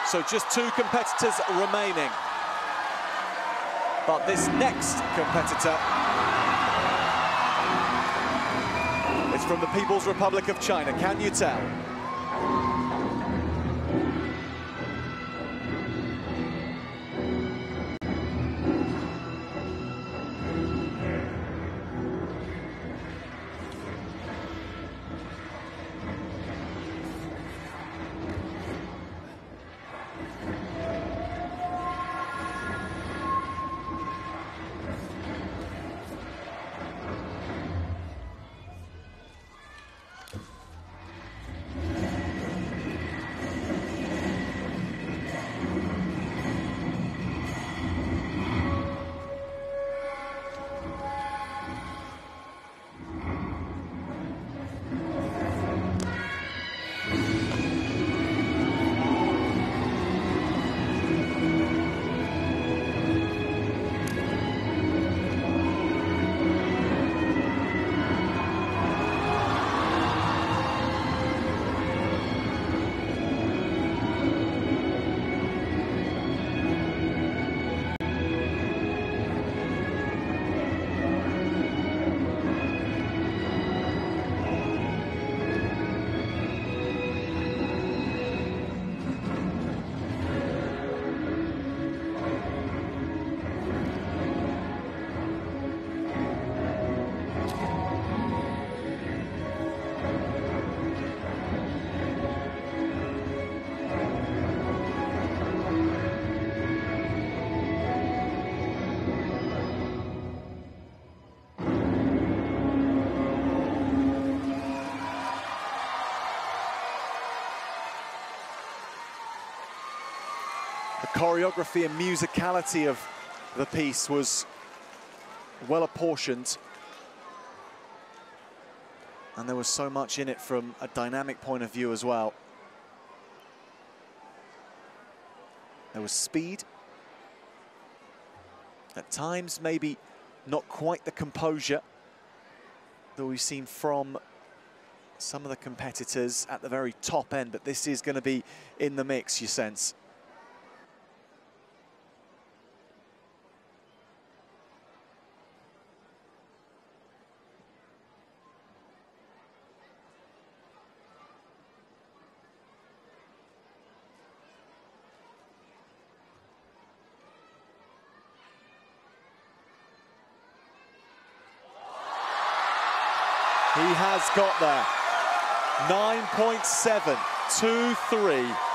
So just 2 competitors remaining. But this next competitor is from the People's Republic of China. Can you tell? The choreography and musicality of the piece was well apportioned. And there was so much in it from a dynamic point of view as well. There was speed. At times, maybe not quite the composure that we've seen from some of the competitors at the very top end, but this is going to be in the mix, you sense. He has got there. 9.723.